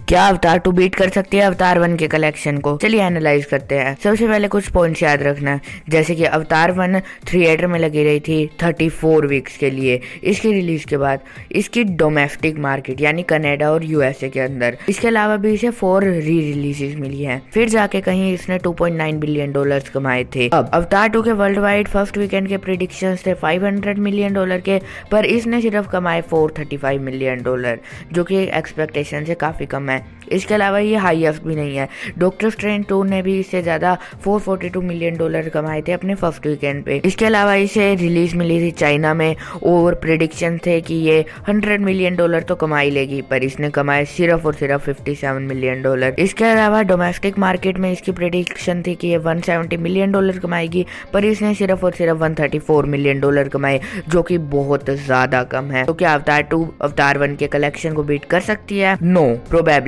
क्या अवतार 2 बीट कर सकती है अवतार 1 के कलेक्शन को? चलिए एनालाइज करते हैं। सबसे पहले कुछ पॉइंट्स याद रखना, जैसे कि अवतार 1 थिएटर में लगी रही थी 34 वीक्स के लिए इसकी रिलीज के बाद। इसकी डोमेस्टिक मार्केट यानी कनाडा और यूएसए के अंदर। इसके अलावा भी इसे 4 री रिलीजेस मिली हैं। फिर जाके कहीं इसने $2.9 बिलियन कमाए थे। अब अवतार 2 के वर्ल्ड वाइड फर्स्ट वीकेंड के प्रेडिक्शंस थे $500 मिलियन के, पर इसने सिर्फ कमाए $435 मिलियन, जो कि एक्सपेक्टेशन से काफी कम है। इसके अलावा ये हाईएस्ट भी नहीं है। डॉक्टर स्ट्रेंज 2 ने भी इससे ज्यादा $442 मिलियन कमाए थे अपने फर्स्ट वीकेंड पे। इसके अलावा इसे रिलीज मिली थी चाइना में और प्रेडिक्शन थे कि ये $100 मिलियन तो कमा ही लेगी, पर इसने कमाए सिर्फ और सिर्फ $57 मिलियन। इसके अलावा डोमेस्टिक मार्केट में इसकी प्रेडिक्शन थी कि ये $170 मिलियन कमाएगी, पर इसने सिर्फ और सिर्फ $134 मिलियन कमाए, जो कि बहुत ज्यादा कम है। तो क्या अवतार 2 अवतार 1 के कलेक्शन को बीट कर सकती है? No, probably